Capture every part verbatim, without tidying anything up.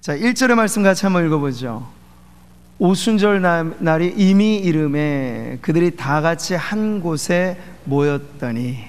자, 일 절의 말씀 같이 한번 읽어보죠. 오순절 날이 이미 이름에 그들이 다 같이 한 곳에 모였더니.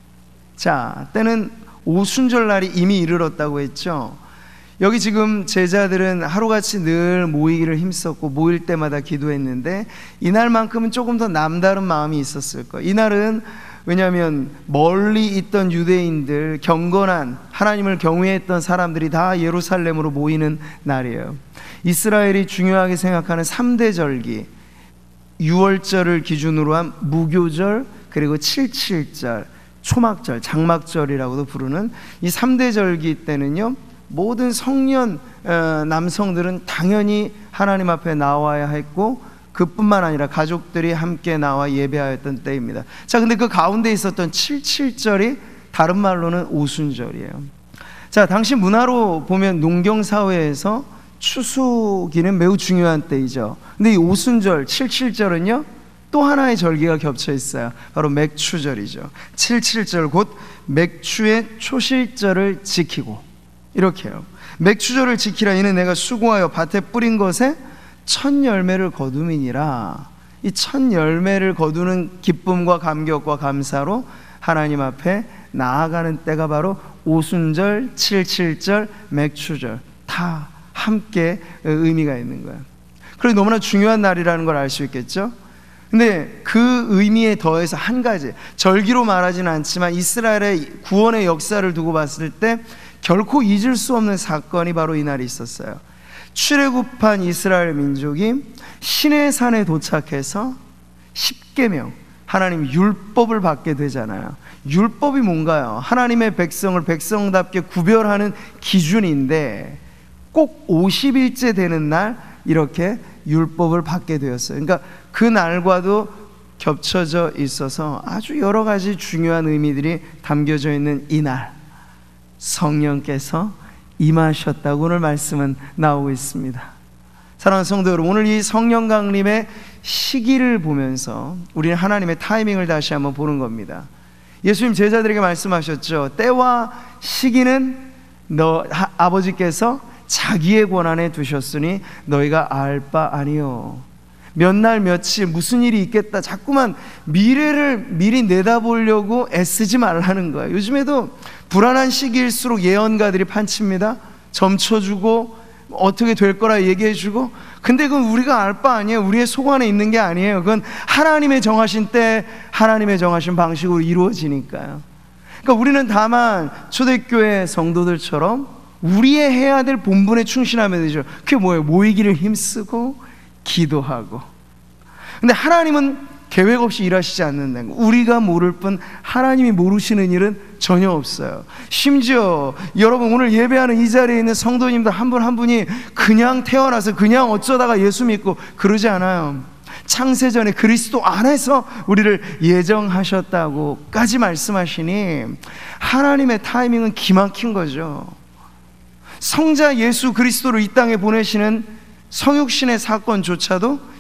자, 때는 오순절 날이 이미 이르렀다고 했죠. 여기 지금 제자들은 하루같이 늘 모이기를 힘썼고 모일 때마다 기도했는데 이날만큼은 조금 더 남다른 마음이 있었을 거예요. 이날은 왜냐하면 멀리 있던 유대인들, 경건한 하나님을 경외했던 사람들이 다 예루살렘으로 모이는 날이에요. 이스라엘이 중요하게 생각하는 삼 대 절기, 유월절을 기준으로 한 무교절, 그리고 칠칠절, 초막절, 장막절이라고도 부르는 이 삼 대 절기 때는요, 모든 성년 남성들은 당연히 하나님 앞에 나와야 했고 그뿐만 아니라 가족들이 함께 나와 예배하였던 때입니다. 자, 근데 그 가운데 있었던 칠칠절이 다른 말로는 오순절이에요. 자, 당시 문화로 보면 농경사회에서 추수기는 매우 중요한 때이죠. 근데 이 오순절, 칠칠절은요 또 하나의 절기가 겹쳐 있어요. 바로 맥추절이죠. 칠칠절 곧 맥추의 초실절을 지키고, 이렇게요. 맥추절을 지키라. 이는 내가 수고하여 밭에 뿌린 것에 첫 열매를 거둠이니라. 이 첫 열매를 거두는 기쁨과 감격과 감사로 하나님 앞에 나아가는 때가 바로 오순절, 칠칠절, 맥추절 다 함께 의미가 있는 거예요. 그래서 너무나 중요한 날이라는 걸 알 수 있겠죠. 근데 그 의미에 더해서 한 가지, 절기로 말하지는 않지만 이스라엘의 구원의 역사를 두고 봤을 때 결코 잊을 수 없는 사건이 바로 이 날이 있었어요. 출애굽한 이스라엘 민족이 시내산에 도착해서 십계명, 하나님 율법을 받게 되잖아요. 율법이 뭔가요? 하나님의 백성을 백성답게 구별하는 기준인데 꼭 오십 일째 되는 날 이렇게 율법을 받게 되었어요. 그러니까 그 날과도 겹쳐져 있어서 아주 여러 가지 중요한 의미들이 담겨져 있는 이 날, 성령께서 임하셨다고 오늘 말씀은 나오고 있습니다. 사랑하는 성도 여러분, 오늘 이 성령 강림의 시기를 보면서 우리는 하나님의 타이밍을 다시 한번 보는 겁니다. 예수님 제자들에게 말씀하셨죠. 때와 시기는 너 하, 아버지께서 자기의 권한에 두셨으니 너희가 알 바 아니요. 몇 날 며칠 무슨 일이 있겠다, 자꾸만 미래를 미리 내다보려고 애쓰지 말라는 거예요. 요즘에도 불안한 시기일수록 예언가들이 판칩니다. 점쳐주고 어떻게 될 거라 얘기해주고. 근데 그건 우리가 알 바 아니에요. 우리의 속 안에 있는 게 아니에요. 그건 하나님의 정하신 때 하나님의 정하신 방식으로 이루어지니까요. 그러니까 우리는 다만 초대교회 성도들처럼 우리의 해야 될 본분에 충실하면 되죠. 그게 뭐예요? 모이기를 힘쓰고 기도하고. 근데 하나님은 계획 없이 일하시지 않는다는 거. 우리가 모를 뿐 하나님이 모르시는 일은 전혀 없어요. 심지어 여러분 오늘 예배하는 이 자리에 있는 성도님들 한 분 한 분이 그냥 태어나서 그냥 어쩌다가 예수 믿고 그러지 않아요. 창세전에 그리스도 안에서 우리를 예정하셨다고까지 말씀하시니 하나님의 타이밍은 기막힌 거죠. 성자 예수 그리스도를 이 땅에 보내시는 성육신의 사건조차도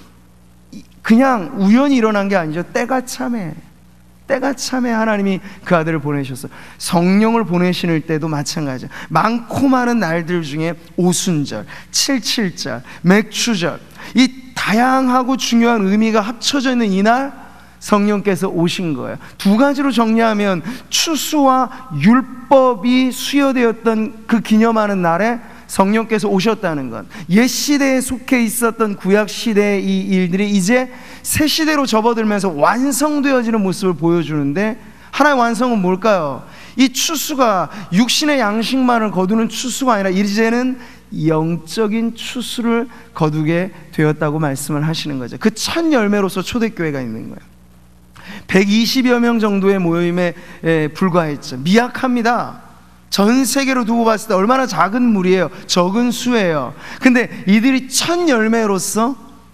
그냥 우연히 일어난 게 아니죠. 때가 참에 때가 참에 하나님이 그 아들을 보내셨어요. 성령을 보내시는 때도 마찬가지죠. 많고 많은 날들 중에 오순절, 칠칠절, 맥추절, 이 다양하고 중요한 의미가 합쳐져 있는 이날 성령께서 오신 거예요. 두 가지로 정리하면 추수와 율법이 수여되었던 그 기념하는 날에 성령께서 오셨다는 것, 옛 시대에 속해 있었던 구약 시대의 이 일들이 이제 새 시대로 접어들면서 완성되어지는 모습을 보여주는데, 하나의 완성은 뭘까요? 이 추수가 육신의 양식만을 거두는 추수가 아니라 이제는 영적인 추수를 거두게 되었다고 말씀을 하시는 거죠. 그 첫 열매로서 초대교회가 있는 거예요. 백이십여 명 정도의 모임에 불과했죠. 미약합니다. 전 세계로 두고 봤을 때 얼마나 작은 무리예요. 적은 수예요. 근데 이들이 첫 열매로서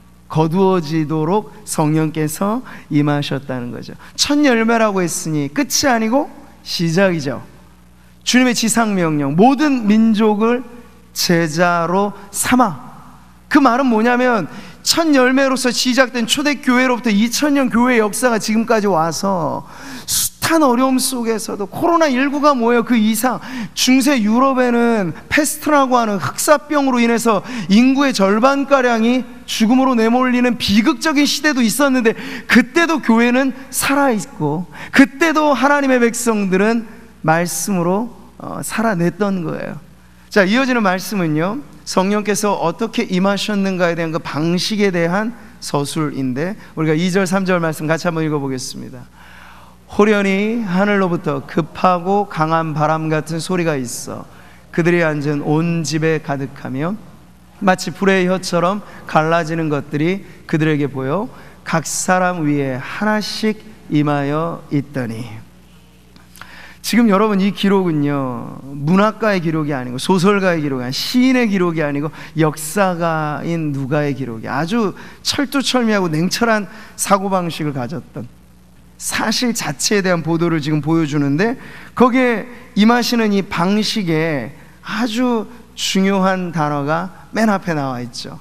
거두어지도록 성령께서 임하셨다는 거죠. 첫 열매라고 했으니 끝이 아니고 시작이죠. 주님의 지상명령, 모든 민족을 제자로 삼아. 그 말은 뭐냐면 첫 열매로서 시작된 초대교회로부터 이천 년 교회의 역사가 지금까지 와서 숱한 어려움 속에서도 코로나십구가 뭐예요? 그 이상 중세 유럽에는 페스트라고 하는 흑사병으로 인해서 인구의 절반가량이 죽음으로 내몰리는 비극적인 시대도 있었는데, 그때도 교회는 살아있고 그때도 하나님의 백성들은 말씀으로 어, 살아냈던 거예요. 자, 이어지는 말씀은요, 성령께서 어떻게 임하셨는가에 대한 그 방식에 대한 서술인데, 우리가 이 절 삼 절 말씀 같이 한번 읽어보겠습니다. 호련히 하늘로부터 급하고 강한 바람 같은 소리가 있어 그들이 앉은 온 집에 가득하며 마치 불의 혀처럼 갈라지는 것들이 그들에게 보여 각 사람 위에 하나씩 임하여 있더니. 지금 여러분, 이 기록은요, 문학가의 기록이 아니고 소설가의 기록이 아니고 시인의 기록이 아니고 역사가인 누가의 기록이, 아주 철두철미하고 냉철한 사고방식을 가졌던 사실 자체에 대한 보도를 지금 보여주는데, 거기에 임하시는 이 방식에 아주 중요한 단어가 맨 앞에 나와 있죠.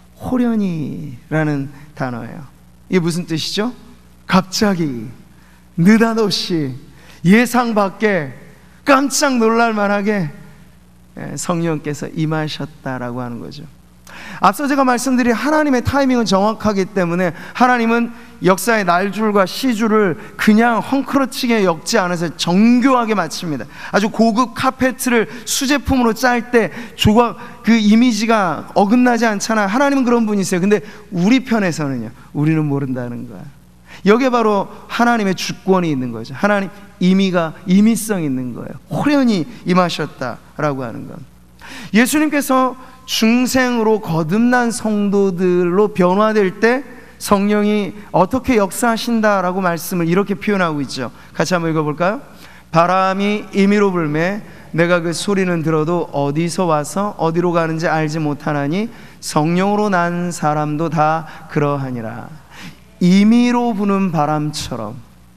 호련히라는 단어예요. 이게 무슨 뜻이죠? 갑자기, 느닷없이, 예상 밖에, 깜짝 놀랄 만하게 성령께서 임하셨다라고 하는 거죠. 앞서 제가 말씀드린 하나님의 타이밍은 정확하기 때문에 하나님은 역사의 날줄과 시줄을 그냥 헝클어치게 엮지 않아서 정교하게 마칩니다. 아주 고급 카페트를 수제품으로 짤 때 조각, 그 이미지가 어긋나지 않잖아요. 하나님은 그런 분이세요. 근데 우리 편에서는요, 우리는 모른다는 거야. 여기에 바로 하나님의 주권이 있는 거죠. 하나님 임의가, 임의성이 있는 거예요. 호련히 임하셨다라고 하는 건, 예수님께서 중생으로 거듭난 성도들로 변화될 때 성령이 어떻게 역사하신다라고 말씀을 이렇게 표현하고 있죠. 같이 한번 읽어볼까요? 바람이 임의로 불매 내가 그 소리는 들어도 어디서 와서 어디로 가는지 알지 못하나니 성령으로 난 사람도 다 그러하니라. 임의로 부는 바람처럼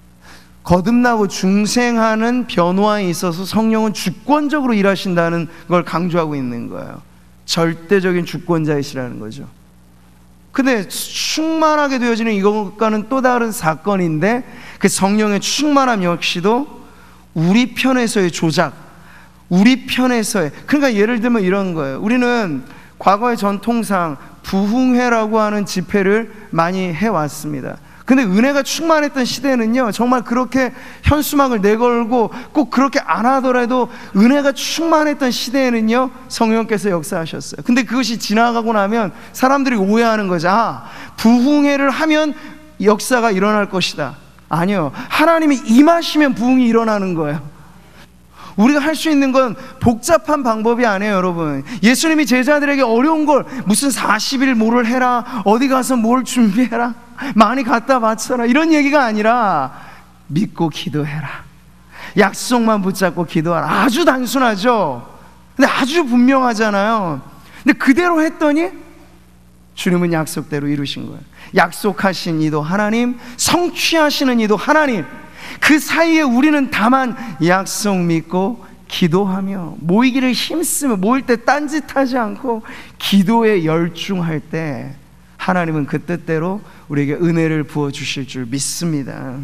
거듭나고 중생하는 변화에 있어서 성령은 주권적으로 일하신다는 걸 강조하고 있는 거예요. 절대적인 주권자이시라는 거죠. 근데 충만하게 되어지는 이것과는 또 다른 사건인데, 그 성령의 충만함 역시도 우리 편에서의 조작, 우리 편에서의, 그러니까 예를 들면 이런 거예요. 우리는 과거의 전통상 부흥회라고 하는 집회를 많이 해왔습니다. 근데 은혜가 충만했던 시대는요, 정말 그렇게 현수막을 내걸고 꼭 그렇게 안 하더라도 은혜가 충만했던 시대에는요, 성령께서 역사하셨어요. 근데 그것이 지나가고 나면 사람들이 오해하는 거죠. 아, 부흥회를 하면 역사가 일어날 것이다. 아니요, 하나님이 임하시면 부흥이 일어나는 거예요. 우리가 할 수 있는 건 복잡한 방법이 아니에요, 여러분. 예수님이 제자들에게 어려운 걸 무슨 사십 일 뭐를 해라, 어디 가서 뭘 준비해라, 많이 갖다 바쳐라, 이런 얘기가 아니라 믿고 기도해라, 약속만 붙잡고 기도하라. 아주 단순하죠. 근데 아주 분명하잖아요. 근데 그대로 했더니 주님은 약속대로 이루신 거예요. 약속하신 이도 하나님, 성취하시는 이도 하나님. 그 사이에 우리는 다만 약속 믿고 기도하며 모이기를 힘쓰며, 모일 때 딴짓하지 않고 기도에 열중할 때 하나님은 그 뜻대로 우리에게 은혜를 부어주실 줄 믿습니다.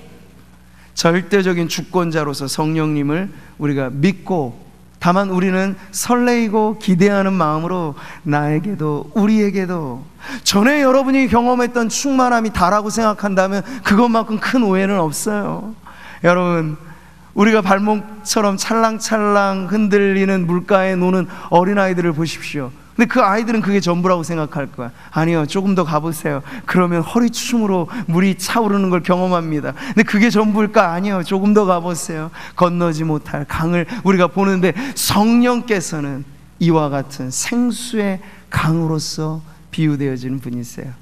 절대적인 주권자로서 성령님을 우리가 믿고, 다만 우리는 설레이고 기대하는 마음으로 나에게도 우리에게도 전에 여러분이 경험했던 충만함이 다라고 생각한다면 그것만큼 큰 오해는 없어요. 여러분, 우리가 발목처럼 찰랑찰랑 흔들리는 물가에 노는 어린아이들을 보십시오. 근데 그 아이들은 그게 전부라고 생각할 거야. 아니요, 조금 더 가보세요. 그러면 허리춤으로 물이 차오르는 걸 경험합니다. 근데 그게 전부일까? 아니요, 조금 더 가보세요. 건너지 못할 강을 우리가 보는데, 성령께서는 이와 같은 생수의 강으로서 비유되어지는 분이세요.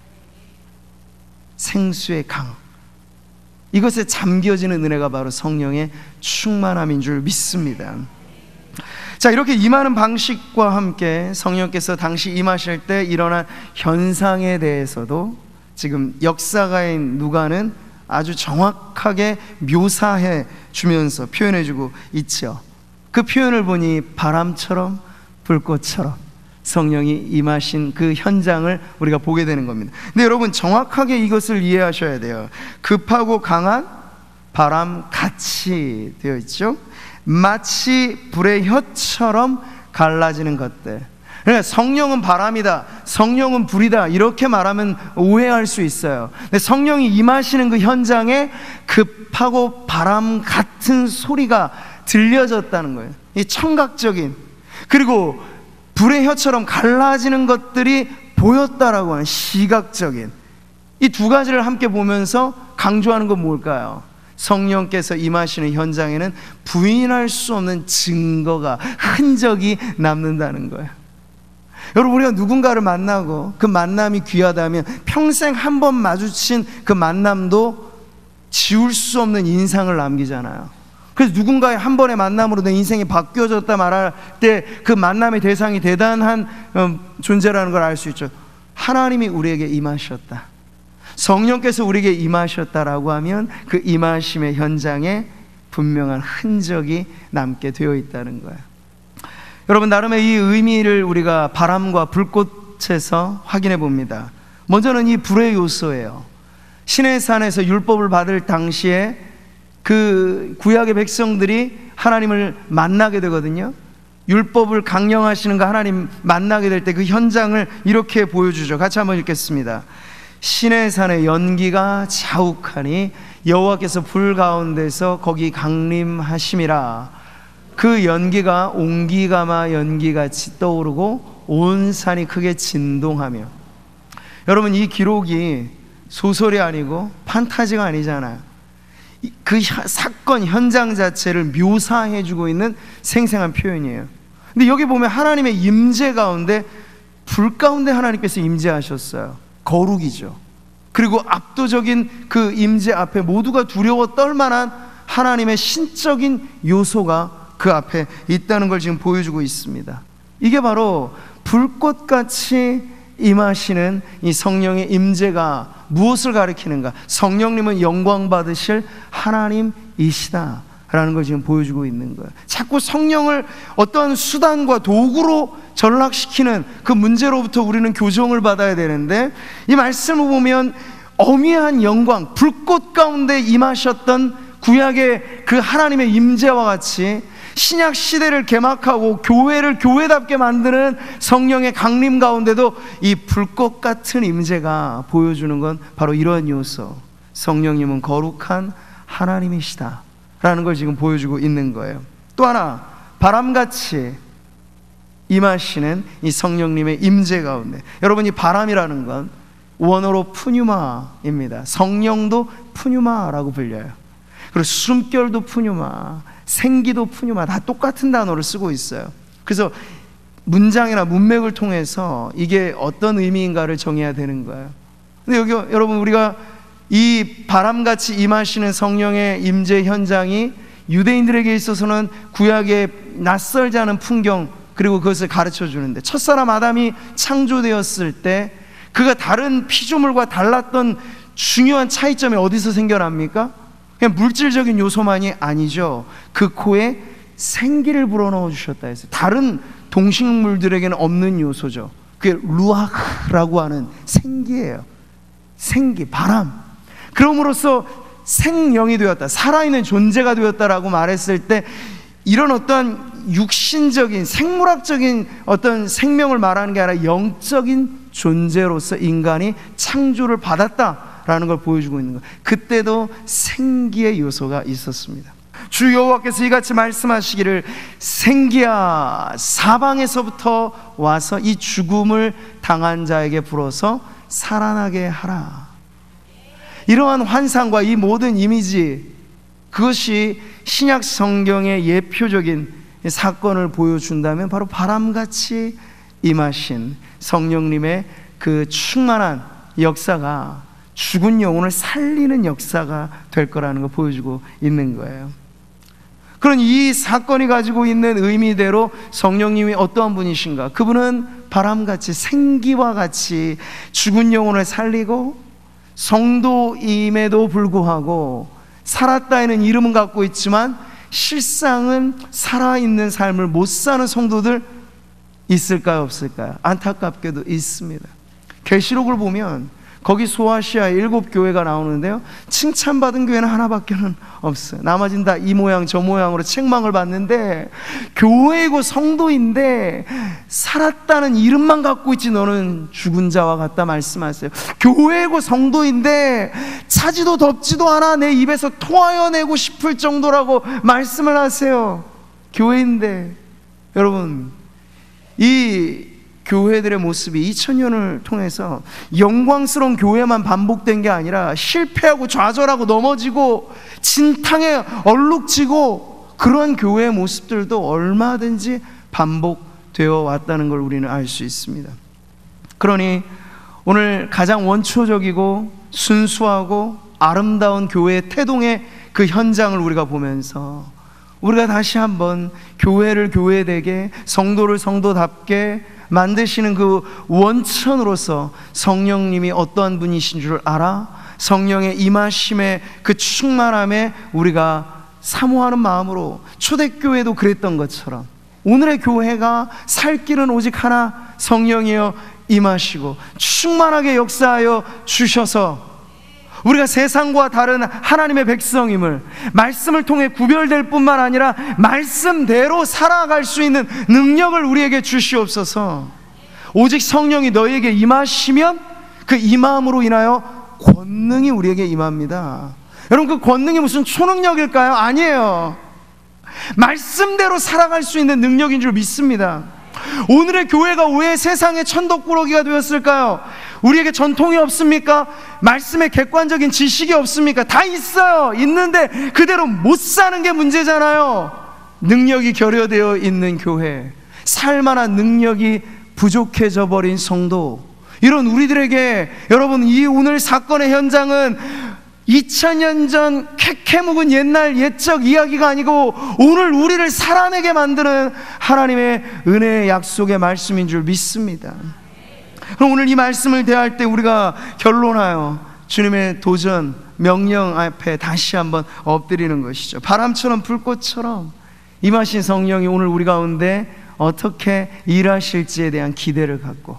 생수의 강, 이것에 잠겨지는 은혜가 바로 성령의 충만함인 줄 믿습니다. 자, 이렇게 임하는 방식과 함께 성령께서 당시 임하실 때 일어난 현상에 대해서도 지금 역사가인 누가는 아주 정확하게 묘사해 주면서 표현해 주고 있죠. 그 표현을 보니 바람처럼 불꽃처럼 성령이 임하신 그 현장을 우리가 보게 되는 겁니다. 근데 여러분, 정확하게 이것을 이해하셔야 돼요. 급하고 강한 바람같이 되어 있죠. 마치 불의 혀처럼 갈라지는 것들. 그러니까 성령은 바람이다, 성령은 불이다, 이렇게 말하면 오해할 수 있어요. 근데 성령이 임하시는 그 현장에 급하고 바람 같은 소리가 들려졌다는 거예요. 이 청각적인, 그리고 불의 혀처럼 갈라지는 것들이 보였다라고 하는 시각적인, 이 두 가지를 함께 보면서 강조하는 건 뭘까요? 성령께서 임하시는 현장에는 부인할 수 없는 증거가, 흔적이 남는다는 거예요. 여러분, 우리가 누군가를 만나고 그 만남이 귀하다면 평생 한 번 마주친 그 만남도 지울 수 없는 인상을 남기잖아요. 그래서 누군가의 한 번의 만남으로 내 인생이 바뀌어졌다 말할 때 그 만남의 대상이 대단한 존재라는 걸 알 수 있죠. 하나님이 우리에게 임하셨다, 성령께서 우리에게 임하셨다라고 하면 그 임하심의 현장에 분명한 흔적이 남게 되어 있다는 거예요. 여러분, 나름의 이 의미를 우리가 바람과 불꽃에서 확인해 봅니다. 먼저는 이 불의 요소예요. 시내산에서 율법을 받을 당시에 그 구약의 백성들이 하나님을 만나게 되거든요. 율법을 강령하시는 그 하나님 만나게 될 때 그 현장을 이렇게 보여주죠. 같이 한번 읽겠습니다. 시내산의 연기가 자욱하니 여호와께서 불 가운데서 거기 강림하심이라. 그 연기가 옹기가마 연기같이 떠오르고 온 산이 크게 진동하며. 여러분, 이 기록이 소설이 아니고 판타지가 아니잖아요. 그 사건 현장 자체를 묘사해주고 있는 생생한 표현이에요. 근데 여기 보면 하나님의 임재 가운데, 불 가운데 하나님께서 임재하셨어요. 거룩이죠. 그리고 압도적인 그 임재 앞에 모두가 두려워 떨만한 하나님의 신적인 요소가 그 앞에 있다는 걸 지금 보여주고 있습니다. 이게 바로 불꽃같이 임하시는 이 성령의 임재가 무엇을 가리키는가? 성령님은 영광 받으실 하나님이시다 라는 걸 지금 보여주고 있는 거예요. 자꾸 성령을 어떤 수단과 도구로 전락시키는 그 문제로부터 우리는 교정을 받아야 되는데, 이 말씀을 보면 어미한 영광, 불꽃 가운데 임하셨던 구약의 그 하나님의 임재와 같이 신약 시대를 개막하고 교회를 교회답게 만드는 성령의 강림 가운데도 이 불꽃 같은 임재가 보여주는 건 바로 이런 요소, 성령님은 거룩한 하나님이시다 라는 걸 지금 보여주고 있는 거예요. 또 하나, 바람같이 임하시는 이 성령님의 임재 가운데, 여러분, 이 바람이라는 건 원어로 푸뉴마입니다. 성령도 푸뉴마라고 불려요. 그리고 숨결도 푸뉴마, 생기도 푸뉴마, 다 똑같은 단어를 쓰고 있어요. 그래서 문장이나 문맥을 통해서 이게 어떤 의미인가를 정해야 되는 거예요. 근데 여기 여러분, 우리가 이 바람같이 임하시는 성령의 임재 현장이 유대인들에게 있어서는 구약의 낯설지 않은 풍경, 그리고 그것을 가르쳐 주는데, 첫사람 아담이 창조되었을 때 그가 다른 피조물과 달랐던 중요한 차이점이 어디서 생겨납니까? 그냥 물질적인 요소만이 아니죠. 그 코에 생기를 불어넣어 주셨다 했어요. 다른 동식물들에게는 없는 요소죠. 그게 루아흐라고 하는 생기예요. 생기, 바람. 그럼으로써 생명이 되었다, 살아있는 존재가 되었다라고 말했을 때, 이런 어떤 육신적인 생물학적인 어떤 생명을 말하는 게 아니라 영적인 존재로서 인간이 창조를 받았다라는 걸 보여주고 있는 거예요. 그때도 생기의 요소가 있었습니다. 주 여호와께서 이같이 말씀하시기를, 생기야, 사방에서부터 와서 이 죽음을 당한 자에게 불어서 살아나게 하라. 이러한 환상과 이 모든 이미지, 그것이 신약 성경의 예표적인 사건을 보여준다면 바로 바람같이 임하신 성령님의 그 충만한 역사가 죽은 영혼을 살리는 역사가 될 거라는 걸 보여주고 있는 거예요. 그런 이 사건이 가지고 있는 의미대로 성령님이 어떠한 분이신가? 그분은 바람같이, 생기와 같이 죽은 영혼을 살리고, 성도임에도 불구하고 살았다에는 이름은 갖고 있지만 실상은 살아있는 삶을 못 사는 성도들 있을까요, 없을까요? 안타깝게도 있습니다. 계시록을 보면 거기 소아시아에 일곱 교회가 나오는데요, 칭찬받은 교회는 하나밖에는 없어요. 나머지는 다 이 모양 저 모양으로 책망을 받는데, 교회이고 성도인데 살았다는 이름만 갖고 있지 너는 죽은 자와 같다 말씀하세요. 교회이고 성도인데 차지도 덥지도 않아 내 입에서 토하여내고 싶을 정도라고 말씀을 하세요. 교회인데. 여러분, 이 교회들의 모습이 이천 년을 통해서 영광스러운 교회만 반복된 게 아니라 실패하고 좌절하고 넘어지고 진탕에 얼룩지고 그런 교회의 모습들도 얼마든지 반복되어 왔다는 걸 우리는 알 수 있습니다. 그러니 오늘 가장 원초적이고 순수하고 아름다운 교회의 태동의 그 현장을 우리가 보면서 우리가 다시 한번 교회를 교회되게, 성도를 성도답게 만드시는 그 원천으로서 성령님이 어떠한 분이신 줄 알아 성령의 임하심의 그 충만함에 우리가 사모하는 마음으로, 초대교회도 그랬던 것처럼 오늘의 교회가 살 길은 오직 하나, 성령이여 임하시고 충만하게 역사하여 주셔서 우리가 세상과 다른 하나님의 백성임을 말씀을 통해 구별될 뿐만 아니라 말씀대로 살아갈 수 있는 능력을 우리에게 주시옵소서. 오직 성령이 너희에게 임하시면 그 임함으로 인하여 권능이 우리에게 임합니다. 여러분, 그 권능이 무슨 초능력일까요? 아니에요. 말씀대로 살아갈 수 있는 능력인 줄 믿습니다. 오늘의 교회가 왜 세상의 천덕꾸러기가 되었을까요? 우리에게 전통이 없습니까? 말씀의 객관적인 지식이 없습니까? 다 있어요. 있는데 그대로 못 사는 게 문제잖아요. 능력이 결여되어 있는 교회, 살만한 능력이 부족해져 버린 성도, 이런 우리들에게, 여러분, 이 오늘 사건의 현장은 이천 년 전 캐캐묵은 옛날 옛적 이야기가 아니고 오늘 우리를 살아내게 만드는 하나님의 은혜의 약속의 말씀인 줄 믿습니다. 그럼 오늘 이 말씀을 대할 때 우리가 결론하여 주님의 도전, 명령 앞에 다시 한번 엎드리는 것이죠. 바람처럼 불꽃처럼 임하신 성령이 오늘 우리 가운데 어떻게 일하실지에 대한 기대를 갖고,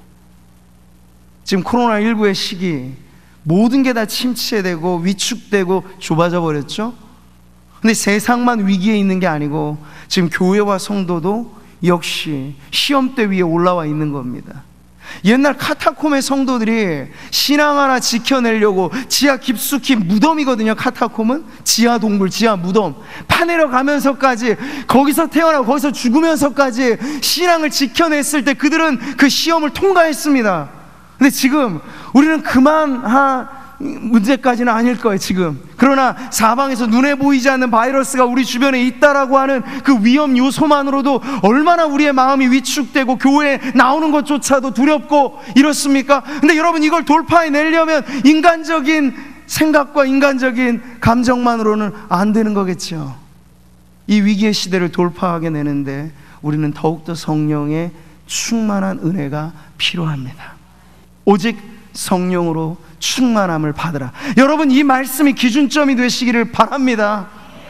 지금 코로나십구의 시기 모든 게 다 침체되고 위축되고 좁아져 버렸죠. 근데 세상만 위기에 있는 게 아니고 지금 교회와 성도도 역시 시험대 위에 올라와 있는 겁니다. 옛날 카타콤의 성도들이 신앙 하나 지켜내려고 지하 깊숙이 무덤이거든요. 카타콤은 지하 동굴, 지하 무덤, 파내려 가면서까지, 거기서 태어나고 거기서 죽으면서까지 신앙을 지켜냈을 때 그들은 그 시험을 통과했습니다. 근데 지금 우리는 그만한 문제까지는 아닐 거예요, 지금. 그러나 사방에서 눈에 보이지 않는 바이러스가 우리 주변에 있다라고 하는 그 위험 요소만으로도 얼마나 우리의 마음이 위축되고 교회에 나오는 것조차도 두렵고 이렇습니까? 근데 여러분, 이걸 돌파해내려면 인간적인 생각과 인간적인 감정만으로는 안 되는 거겠죠. 이 위기의 시대를 돌파하게 내는데 우리는 더욱더 성령의 충만한 은혜가 필요합니다. 오직 성령으로 충만함을 받으라. 여러분, 이 말씀이 기준점이 되시기를 바랍니다.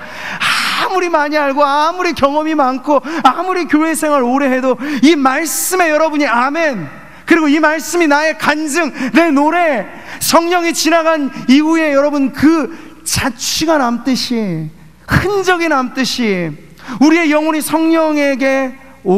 아무리 많이 알고 아무리 경험이 많고 아무리 교회 생활 오래 해도 이 말씀에 여러분이 아멘, 그리고 이 말씀이 나의 간증, 내 노래, 성령이 지나간 이후에 여러분 그 자취가 남듯이, 흔적이 남듯이 우리의 영혼이 성령에게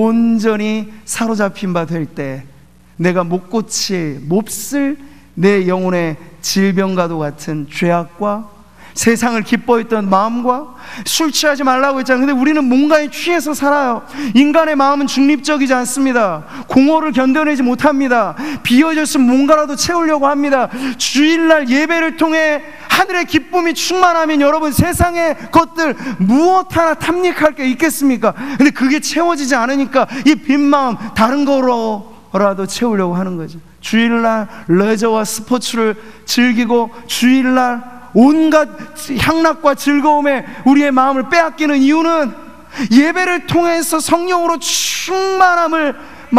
온전히 사로잡힌 바 될 때 내가 못 고치, 몹쓸 내 영혼의 질병과도 같은 죄악과 세상을 기뻐했던 마음과, 술 취하지 말라고 했잖아요. 근데 우리는 뭔가에 취해서 살아요. 인간의 마음은 중립적이지 않습니다. 공허를 견뎌내지 못합니다. 비어졌으면 뭔가라도 채우려고 합니다. 주일날 예배를 통해 하늘의 기쁨이 충만하면 여러분 세상의 것들 무엇 하나 탐닉할 게 있겠습니까? 근데 그게 채워지지 않으니까 이 빈 마음 다른 거로 라도 채우려고 하는 거죠. 주일날 레저와 스포츠를 즐기고 주일날 온갖 향락과 즐거움에 우리의 마음을 빼앗기는 이유는 예배를 통해서 성령으로 충만함을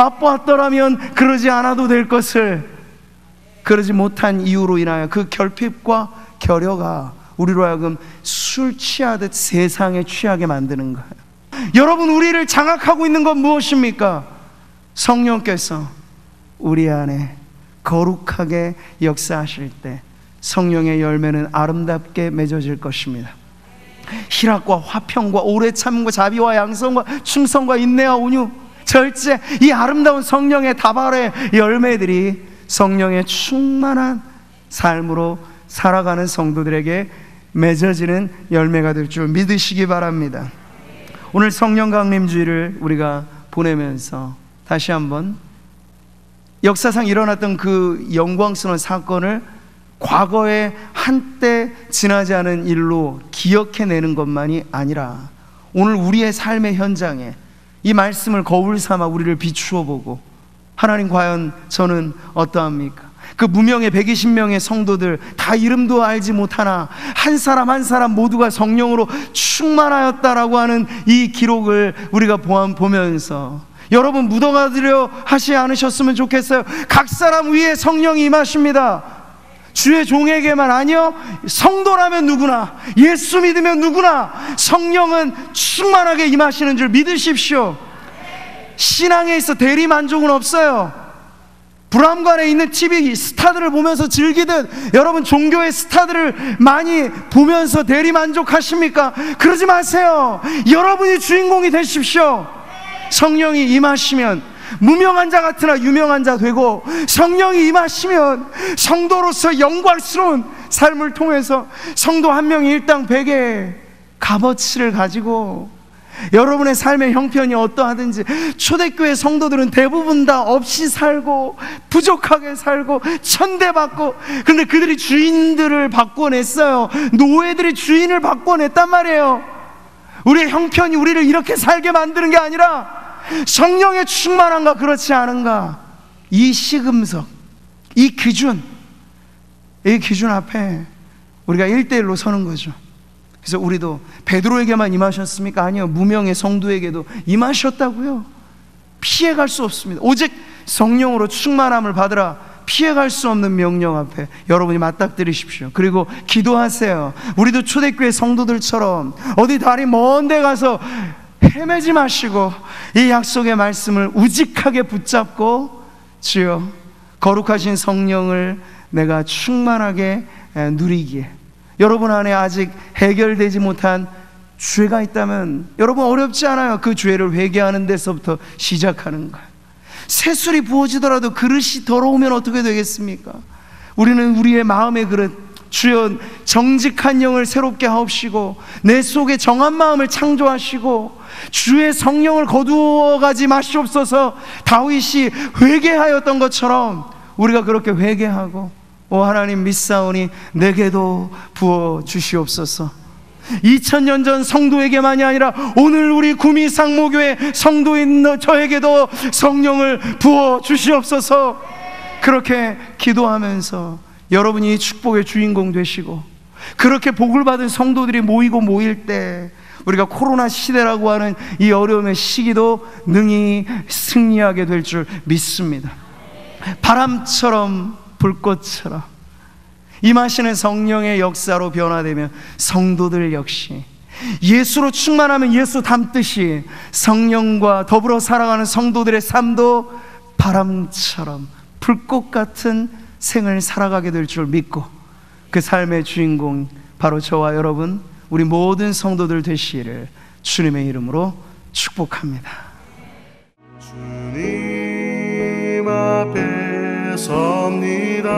맛보았더라면 그러지 않아도 될 것을 그러지 못한 이유로 인하여 그 결핍과 결여가 우리로 하여금 술 취하듯 세상에 취하게 만드는 거예요. 여러분, 우리를 장악하고 있는 건 무엇입니까? 성령께서 우리 안에 거룩하게 역사하실 때 성령의 열매는 아름답게 맺어질 것입니다. 희락과 화평과 오래 참음과 자비와 양성과 충성과 인내와 온유, 절제, 이 아름다운 성령의 다발의 열매들이 성령의 충만한 삶으로 살아가는 성도들에게 맺어지는 열매가 될 줄 믿으시기 바랍니다. 오늘 성령 강림주의를 우리가 보내면서 다시 한번 역사상 일어났던 그 영광스러운 사건을 과거에 한때 지나지 않은 일로 기억해내는 것만이 아니라 오늘 우리의 삶의 현장에 이 말씀을 거울 삼아 우리를 비추어 보고, 하나님 과연 저는 어떠합니까? 그 무명의 백이십 명의 성도들 다 이름도 알지 못하나 한 사람 한 사람 모두가 성령으로 충만하였다라고 하는 이 기록을 우리가 보면서 여러분 묻어가려 하지 않으셨으면 좋겠어요. 각 사람 위에 성령이 임하십니다. 주의 종에게만 아니요, 성도라면 누구나, 예수 믿으면 누구나 성령은 충만하게 임하시는 줄 믿으십시오. 신앙에 있어 대리 만족은 없어요. 불암관에 있는 티비 스타들을 보면서 즐기듯 여러분 종교의 스타들을 많이 보면서 대리 만족하십니까? 그러지 마세요. 여러분이 주인공이 되십시오. 성령이 임하시면 무명한 자 같으나 유명한 자 되고, 성령이 임하시면 성도로서 영광스러운 삶을 통해서 성도 한 명이 일당 백의 값어치를 가지고 여러분의 삶의 형편이 어떠하든지, 초대교회 성도들은 대부분 다 없이 살고 부족하게 살고 천대받고, 그런데 그들이 주인들을 바꿔냈어요. 노예들이 주인을 바꿔냈단 말이에요. 우리의 형편이 우리를 이렇게 살게 만드는 게 아니라 성령의 충만한가 그렇지 않은가, 이 시금석, 이 기준, 이 기준 앞에 우리가 일대일로 서는 거죠. 그래서 우리도 베드로에게만 임하셨습니까? 아니요, 무명의 성도에게도 임하셨다고요. 피해갈 수 없습니다. 오직 성령으로 충만함을 받으라. 피해갈 수 없는 명령 앞에 여러분이 맞닥뜨리십시오. 그리고 기도하세요. 우리도 초대교회 성도들처럼 어디 다리 먼 데 가서 헤매지 마시고 이 약속의 말씀을 우직하게 붙잡고, 주여 거룩하신 성령을 내가 충만하게 누리기에, 여러분 안에 아직 해결되지 못한 죄가 있다면 여러분 어렵지 않아요. 그 죄를 회개하는 데서부터 시작하는 거예요. 새술이 부어지더라도 그릇이 더러우면 어떻게 되겠습니까? 우리는 우리의 마음의 그릇, 주여 정직한 영을 새롭게 하옵시고 내 속에 정한 마음을 창조하시고 주의 성령을 거두어가지 마시옵소서. 다윗이 회개하였던 것처럼 우리가 그렇게 회개하고, 오 하나님 믿사오니 내게도 부어 주시옵소서. 이천 년 전 성도에게만이 아니라 오늘 우리 구미 상모교회 성도인 저에게도 성령을 부어 주시옵소서. 그렇게 기도하면서 여러분이 축복의 주인공 되시고, 그렇게 복을 받은 성도들이 모이고 모일 때 우리가 코로나 시대라고 하는 이 어려움의 시기도 능히 승리하게 될 줄 믿습니다. 바람처럼 불꽃처럼 임하시는 성령의 역사로 변화되면 성도들 역시 예수로 충만하면 예수 닮듯이 성령과 더불어 살아가는 성도들의 삶도 바람처럼 불꽃 같은 생을 살아가게 될 줄 믿고, 그 삶의 주인공 바로 저와 여러분 우리 모든 성도들 되시기를 주님의 이름으로 축복합니다. 주님 앞에 섭니다.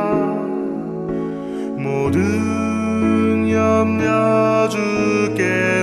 모든 염려 주께